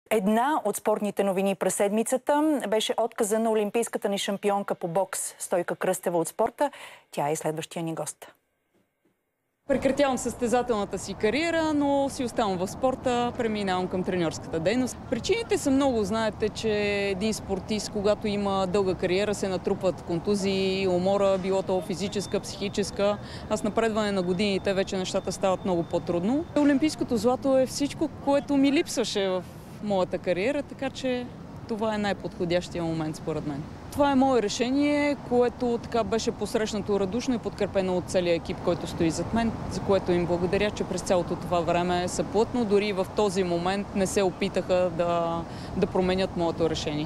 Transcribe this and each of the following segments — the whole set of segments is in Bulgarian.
Една от спортните новини през седмицата беше отказа на олимпийската ни шампионка по бокс Стойка Кръстева от спорта. Тя е следващия ни гост. Прекратявам състезателната си кариера, но си оставам в спорта, преминавам към треньорската дейност. Причините са много. Знаете, че един спортист, когато има дълга кариера, се натрупват контузии, умора, било то физическа, психическа. А с напредване на годините вече нещата стават много по-трудно. Олимпийското злато е всичко, което ми липсваше в моята кариера, така че това е най-подходящия момент според мен. Това е мое решение, което така беше посрещнато радушно и подкрепено от целия екип, който стои зад мен, за което им благодаря, че през цялото това време са плътно, дори в този момент не се опитаха да променят моето решение.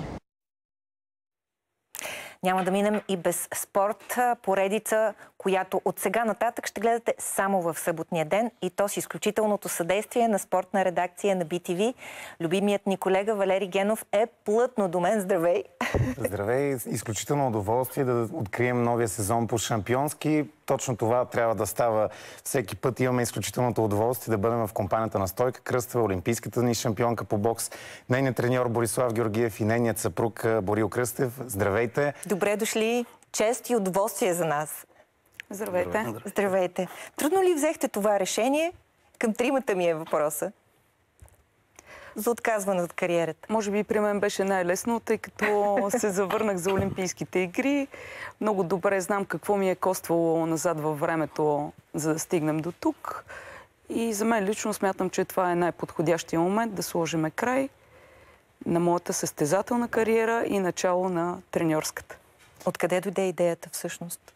Няма да минем и без спорт. Поредица, която от сега нататък ще гледате само в съботния ден, и то с изключителното съдействие на спортна редакция на BTV. Любимият ни колега Валери Генов е плътно до мен. Здравей! Здравей! Изключително удоволствие да открием новия сезон по шампионски. Точно това трябва да става всеки път. Имаме изключителното удоволствие да бъдем в компанията на Стойка Кръстева, олимпийската ни шампионка по бокс, нейният треньор Борислав Георгиев и нейният съпруг Борил Кръстев. Здравейте! Добре дошли! Чест и удоволствие за нас! Здравейте! Здравейте! Трудно ли взехте това решение? Към тримата ми е въпроса. За отказване от кариерата. Може би при мен беше най-лесно, тъй като се завърнах за Олимпийските игри. Много добре знам какво ми е коствало назад във времето, за да стигнем до тук. И за мен лично смятам, че това е най-подходящия момент да сложим край на моята състезателна кариера и начало на треньорската. Откъде дойде идеята всъщност?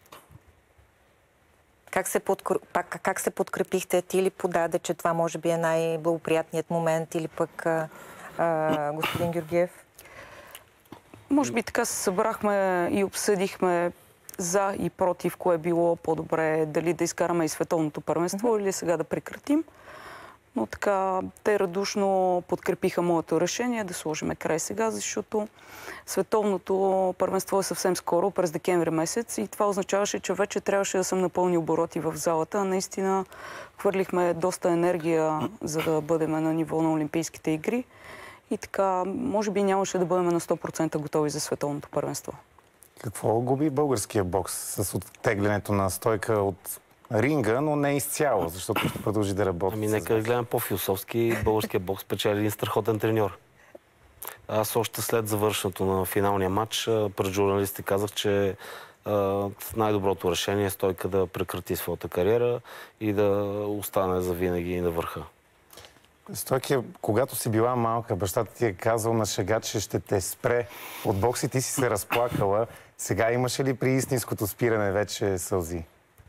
Как се подкрепихте? Ти ли подаде, че това може би е най-благоприятният момент, или пък господин Георгиев? Може би така се събрахме и обсъдихме за и против, кое било по-добре, дали да изкараме и световното първенство или сега да прекратим. Но така, те радушно подкрепиха моето решение да сложим край сега, защото световното първенство е съвсем скоро, през декември месец, и това означаваше, че вече трябваше да съм напълни обороти в залата. Наистина хвърлихме доста енергия, за да бъдем на ниво на Олимпийските игри, и така, може би нямаше да бъдем на 100% готови за световното първенство. Какво губи българския бокс с оттеглянето на Стойка от ринга, но не изцяло, защото ще продължи да работи? Ами нека да гледам по-философски. Българския бокс печели един страхотен треньор. Аз още след завършването на финалния матч пред журналистите казах, че най-доброто решение е Стойка да прекрати своята кариера и да остане завинаги на върха. Стойка, когато си била малка, бащата ти е казал на шега, че ще те спре от бокс и ти си се разплакала. Сега имаше ли при истинското спиране вече сълзи?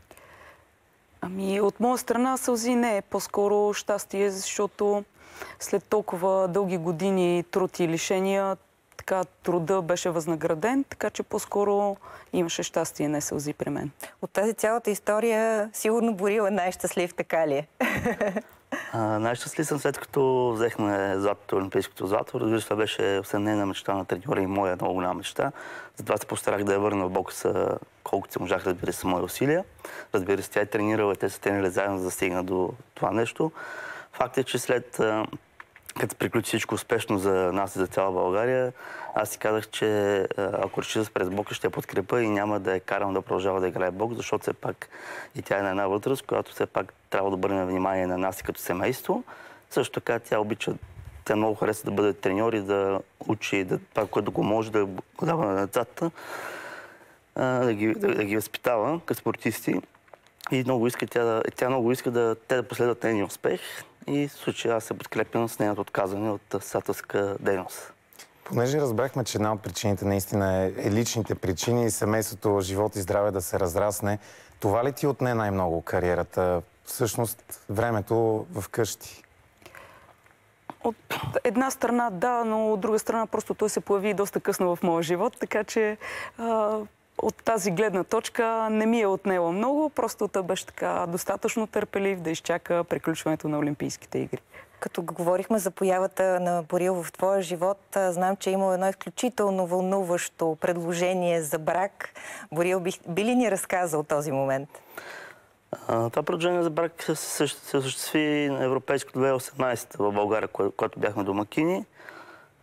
Ами, от моя страна сълзи не е. По-скоро щастие, защото след толкова дълги години труд и лишения, така труда беше възнаграден, така че по-скоро имаше щастие, не сълзи при мен. От тази цялата история сигурно Борил е най-щастлив, така ли е? Най-щастлив съм, след като взехме златото, олимпийското злато. Разбира се, това беше нейна мечта на треньора и моя много голяма мечта. Затова се постарах да я върна в бокса колкото се можах, разбира се, мои усилия. Разбира се, тя е тренирала и те са тренирали заедно, за да стигна до това нещо. Факт е, че след като приключи всичко успешно за нас и за цяла България, аз си казах, че ако реши да спре с бокса, ще я подкрепа и няма да я карам да продължава да играе бокс, защото все пак и тя е на една възраст, която все пак трябва да обърнем внимание на нас и като семейство. Също така тя много харесва да бъде треньор и да учи това, което го може, да го дава на децата, да ги възпитава като спортисти. И тя много иска те да последват нейния успех. И в случая аз се подкрепям с нейното отказване от състезателска дейност. Понеже разбрахме, че една от причините наистина е личните причини и семейството, живот и здраве да се разрасне, това ли ти отне най-много кариерата? Всъщност времето вкъщи? От една страна да, но от друга страна просто той се появи доста късно в моя живот, така че от тази гледна точка не ми е отнело много, просто той беше така достатъчно търпелив да изчака приключването на Олимпийските игри. Като говорихме за появата на Борил в твоя живот, знам, че е имал едно изключително вълнуващо предложение за брак. Борил, би ли ни разказал този момент? Това предложение за брак се осъществи на Европейското 2018 в България, когато бяхме домакини.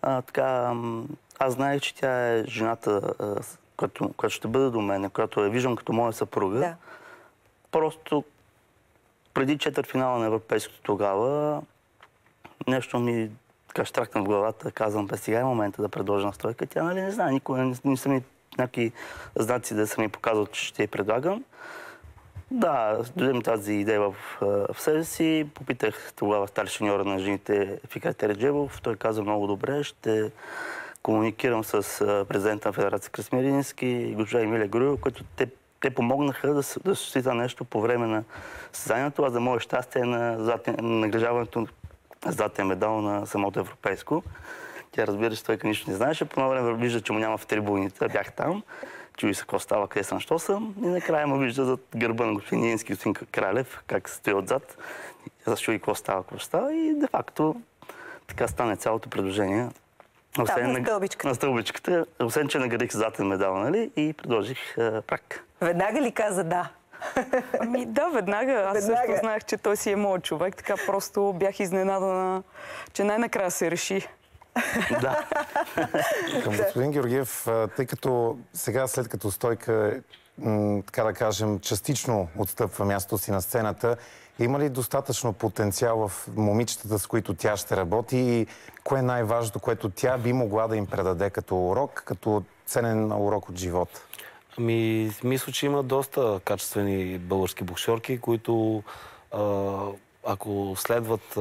Аз знаех, че тя е жената, която ще бъде до мен, която я виждам като моя съпруга. Да. Просто преди четвъртфинала на Европейското тогава нещо ми щракна в главата. Казвам, сега е момента да предложа настойка. Тя не знае, никога не са ми някакви знаци да са ми показват, че ще я предлагам. Да, дойдем тази идея в себе си. Попитах тогава старши шеньора на жените Фикret Ереджебов. Той каза много добре, ще комуникирам с президента на Федерация Красимир Илински и госпожа Емилия Груева, които те помогнаха да се случи това нещо по време на състезанието, а за мое щастие на награждаването на златния медал на самото европейско. Тя, разбира се, той нищо не знаеше. По едно време вижда, че му няма в трибуните. Бях там. Чуи се какво става, къде съм, що съм. И накрая му вижда зад гърба на господин Илински и господин Кралев, как стои отзад. За чуи какво става. И де-факто така стане цялото предложение. На стълбичката. Освен, че наградих златен медал, нали? И предложих прак. Веднага ли каза да? Да, веднага. Аз също знаех, че той си е моят човек. Така просто бях изненадана, че най-накрая се реши. Да. Към господин Георгиев, тъй като сега, след като Стойка, така да кажем, частично отстъпва мястото си на сцената, има ли достатъчно потенциал в момичетата, с които тя ще работи и кое е най-важното, което тя би могла да им предаде като урок, като ценен урок от живота? Мисля, че има доста качествени български боксерки, които ако следват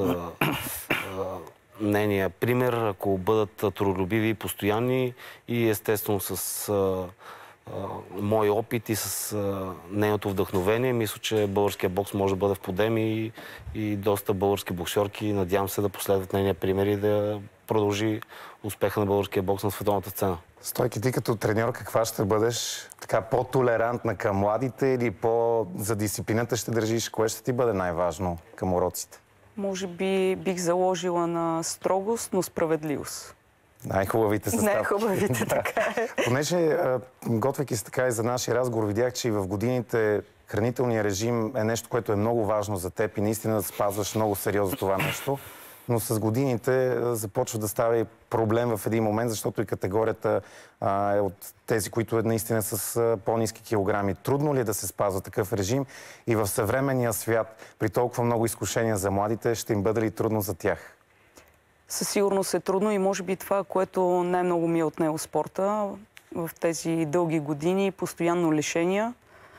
нейния пример, ако бъдат трудолюбиви и постоянни и естествено с мой опит и с нейното вдъхновение, мисля, че българския бокс може да бъде в подем и доста български боксерки. Надявам се да последват нейния пример и да продължи успеха на българския бокс на световната сцена. Стойки, ти като треньор каква ще бъдеш? Така по-толерантна към младите или за дисциплината ще държиш? Кое ще ти бъде най-важно към уроците? Може би бих заложила на строгост, но справедливост. Най-хубавите съставки. Най-хубавите, така е. Понеже, готвейки се така и за нашия разговор, видях, че и в годините хранителният режим е нещо, което е много важно за теб и наистина да спазваш много сериозно това нещо. Но с годините започва да става и проблем в един момент, защото и категорията е от тези, които е наистина с по-ниски килограми. Трудно ли е да се спазва такъв режим и в съвременния свят, при толкова много изкушения за младите, ще им бъде ли трудно за тях? Със сигурност е трудно и може би това, което най-много ми е отнело спорта в тези дълги години, постоянно лишения.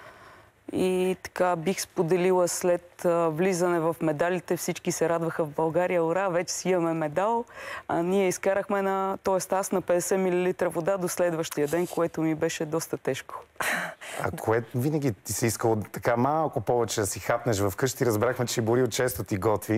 И така бих споделила след влизане в медалите, всички се радваха в България. Ура, вече си имаме медал. Ние изкарахме аз на 50 мл вода до следващия ден, което ми беше доста тежко. А кое винаги ти се искало така малко повече да си хапнеш вкъщи? Разбрахме, че Борил често ти готви.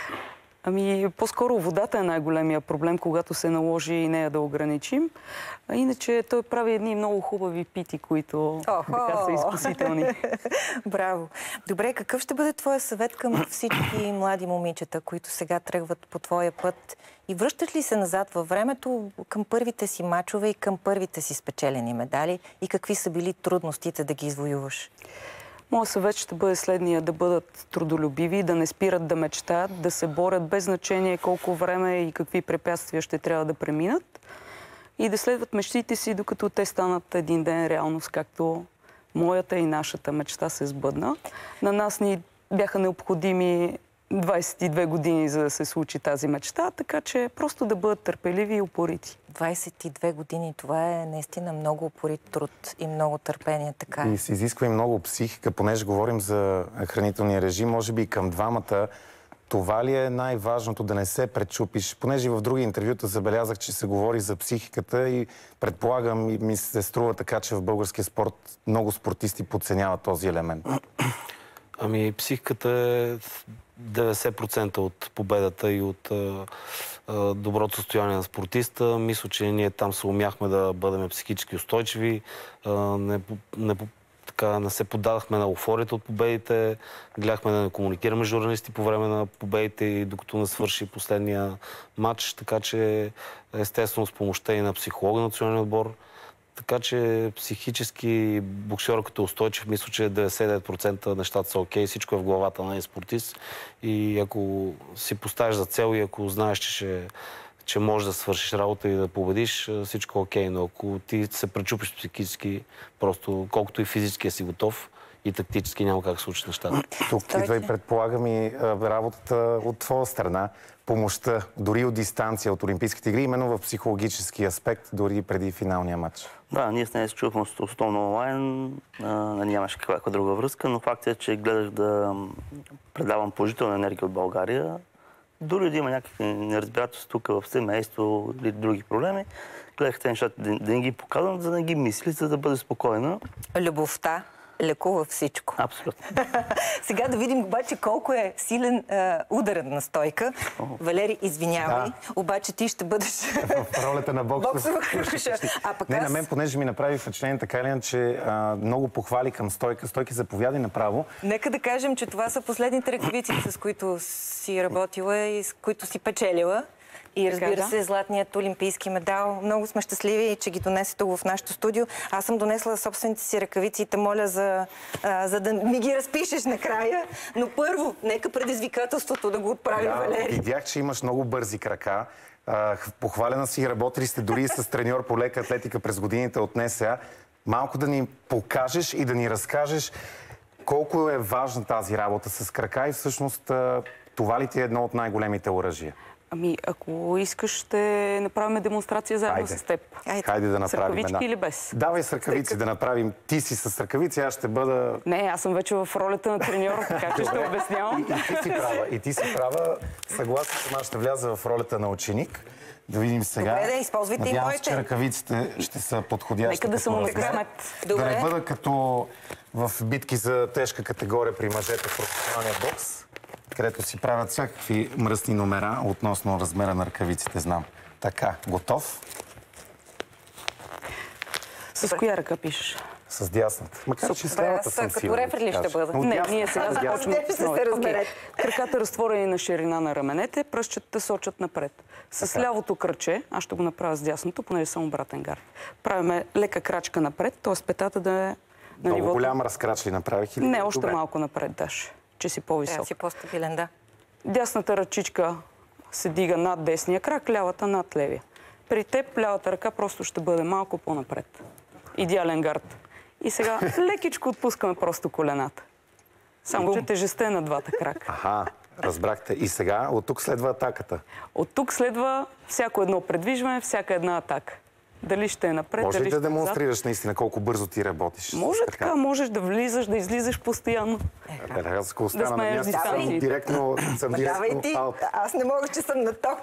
По-скоро водата е най-големия проблем, когато се наложи и нея да ограничим. А иначе той прави едни много хубави пити, които така са изкусителни. Браво! Добре, какъв ще бъде твоя съвет към всички млади момичета, които сега тръгват по твоя път? И връщат ли се назад във времето към първите си мачове и към първите си спечелени медали? И какви са били трудностите да ги извоюваш? Моят съвет ще бъде следния: да бъдат трудолюбиви, да не спират да мечтаят, да се борят без значение колко време и какви препятствия ще трябва да преминат и да следват мечтите си, докато те станат един ден реалност, както моята и нашата мечта се сбъдна. На нас ни бяха необходими 22 години, за да се случи тази мечта, така че просто да бъдат търпеливи и упорити. 22 години, това е наистина много упорит труд и много търпение, така е. И се изисква и много психика, понеже говорим за хранителния режим, може би и към двамата. Това ли е най-важното, да не се пречупиш? Понеже в други интервюта забелязах, че се говори за психиката и предполагам и ми се струва така, че в българския спорт много спортисти подценяват този елемент. Психиката е 90% от победата и от доброто състояние на спортиста. Мисля, че ние там се умяхме да бъдем психически устойчиви, не се поддадахме на еуфорията от победите, гледахме да не комуникираме с журналисти по време на победите и докато не свърши последния матч, така че естествено с помощта и на психолога на националния отбор. Така че психически боксер като устойчив, мисля, че 99% нещата са окей, всичко е в главата на един спортист. И ако си поставиш за цел и ако знаеш, че можеш да свършиш работа и да победиш, всичко окей. Но ако ти се пречупиш психически, просто колкото и физически си готов, и тактически няма как случат нещата. Тук идва и предполагам и работата от твоя страна, помощта, дори от дистанция, от Олимпийските игри, именно в психологически аспект, дори преди финалния матч. Да, ние с нея се чухме основно онлайн, нямаше каква друга връзка, но факт е, че гледах да предавам положителна енергия от България. Дори да има някакви неразбирателства тук в семейство или други проблеми, гледах тези нещата да не ги показвам, за да не ги мисли, за да бъде спокойна. Любовта лекува всичко. Абсолютно. Сега да видим обаче колко е силен ударът на Стойка. Валери, извинявай, обаче ти ще бъдеш в ролята на боксова хруша. Не, на мен, понеже ми направи впечатление така ли, че много похвали към Стойка. Стойки, заповядай направо. Нека да кажем, че това са последните ръкавици, с които си работила и с които си печелила. И разбира се, златният олимпийски медал. Много сме щастливи, че ги донесе тук в нашото студио. Аз съм донесла собствените си ръкавици и те моля за да ми ги разпишеш накрая. Но първо, нека предизвикателството да го отправи Валери. Видях, че имаш много бързи крака. Похвалена си, работили сте дори с треньор по лека атлетика през годините от НСА. Малко да ни покажеш и да ни разкажеш колко е важна тази работа с крака и всъщност това ли ти е едно от най-големите оръжия? Ами, ако искаш, ще направим демонстрация заедно с теб. Хайде да направим. С ръкавички или без? Давай с ръкавици да направим. Ти си с ръкавици, аз ще бъда... Не, аз съм вече в ролята на треньор, така че ще обяснявам. И ти си права. Съгласен съм, аз ще вляза в ролята на ученик. Да видим сега. Добре, да използвайте и надявам моите. се, че ръкавиците ще са подходящи. Нека да са му на късмет. Да не бъда като в битки за тежка категория при мъжете в професионалния бокс, където си правят всякакви мръсни номера относно размера на ръкавиците, знам. Така, готов? С коя ръка пишеш? С дясната. Макар че с лявата съм сигурен. Като рефер ли ще бъда? Не, ние сега започваме. Okay. Краката разтворени на ширина на раменете, пръстчетата сочат напред. С лявото кръче, аз ще го направя с дясното, понеже съм обратен гард. Правиме лека крачка напред, т.е. петата да е на нивото. Много голям разкрач ли направих? Не, още малко напред даш, че си по-висок. Си по-стабилен, да. Дясната ръчичка се дига над десния крак, лявата над левия. При теб лявата ръка просто ще бъде малко по-напред. Идеален гард. И сега лекичко отпускаме просто колената. Само, че тежестта е на двата крака. Аха, разбрахте. И сега от тук следва атаката. От тук следва всяко едно предвижване, всяка една атака. Дали ще е напред, може дали ли да ще демонстрираш наистина колко бързо ти работиш? Може така, можеш да влизаш, да излизаш постоянно. Аз ако остана на място, съм директно Давай ти, аз не мога, че съм на ток.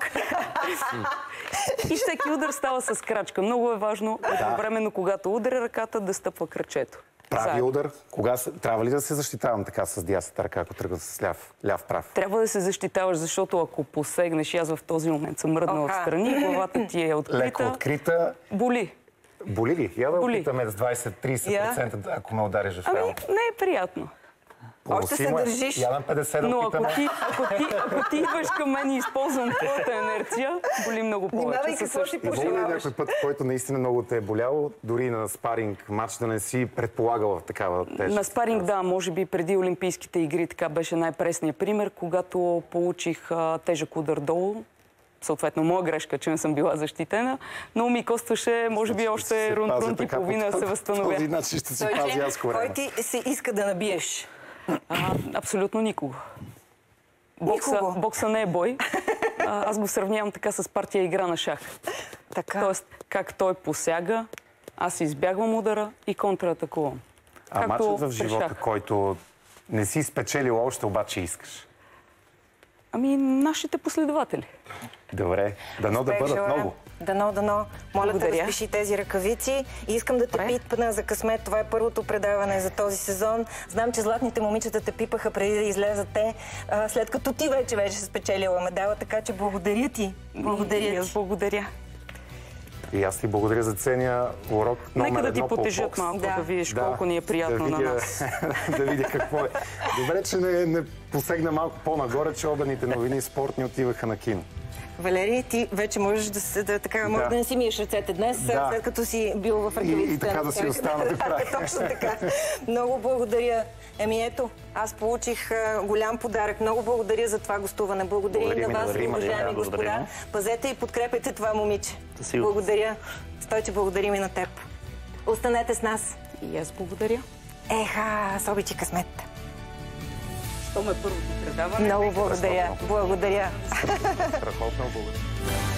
И всеки удар става с крачка. Много е важно едновременно, когато ударя ръката, да стъпва крачето. Прави удар. Трябва ли да се защитавам така с дясната ръка, ако тръгва с ляв-прав? Трябва да се защитаваш, защото ако посегнеш, аз в този момент съм мръднала встрани, главата ти е открита. Леко открита. Боли. Боли ли? Я да опитаме с 20-30%, ако ме удариш в ляво. Не е приятно. Още се държиш. Я на 50 да опитаме. Ако ти идваш към мен и използвам твоята инерция, боли много повече. Внимавай какво си пожелаваш. Има ли някой път, в който наистина много те е боляло, дори на спаринг матч да не си предполагала такава тежест? На спаринг, да, може би преди Олимпийските игри така беше най-пресният пример, когато получих тежък удар долу. Съответно, моя грешка, че не съм била защитена, но ми костваше, може би, още рунд и половина да се възстановя. Този начин ще си пази аз корема. Кой ти се иска да набиеш? Абсолютно никого. Бокса не е бой. Аз го сравнявам така с партия игра на шах. Тоест, как той посяга, аз избягвам удара и контратакувам. А матчът в живота, който не си спечелил още, обаче искаш? Ами, нашите последователи. Добре. Дано да бъдат много. Дано. Моля те, разпиши тези ръкавици. И искам да те пипна за късмет. Това е първото предаване за този сезон. Знам, че златните момичета те пипаха преди да излезат те, след като ти вече беше спечелила медала, така че благодаря ти. Благодаря. И аз ти благодаря за ценния урок номер 1 по бокс. Нека да ти потежат малко, да видиш колко ни е приятно на нас. Да видя какво е. Добре, че не посегна малко по-нагоре, че обедните новини спортни отиваха на кино. Валери, ти вече можеш може да не си миеш ръцете днес, след като си бил в ръкавиците. И така да си остана до края. Точно така. Много благодаря. Ето, аз получих голям подарък. Много благодаря за това гостуване. Благодаря и на вас, уважаеми господа. Пазете и подкрепете това момиче. Благодаря. Стойче, благодарим и на теб. Останете с нас. И аз благодаря. Еха, с обичи късмет. То ме първото предаване. Много благодаря. Благодаря. Страхотно, благодаря.